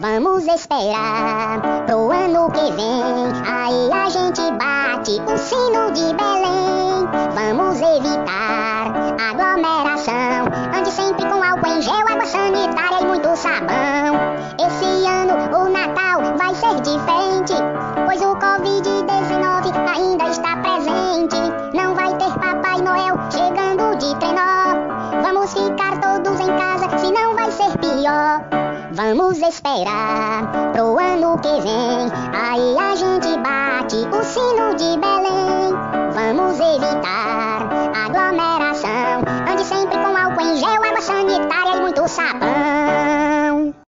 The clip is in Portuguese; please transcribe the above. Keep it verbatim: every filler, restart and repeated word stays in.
Vamos esperar pro ano que vem, aí a gente bate o sino de Belém. Vamos evitar aglomeração, ande sempre com álcool em gel, água sanitária e muito sabão. Esse ano o Natal vai ser diferente, pois o covid dezenove ainda está presente. Não vai ter Papai Noel chegando de trenó. Vamos ficar todos em casa, senão vai ser pior. Vamos esperar pro ano que vem, aí a gente bate o sino de Belém. Vamos evitar aglomeração.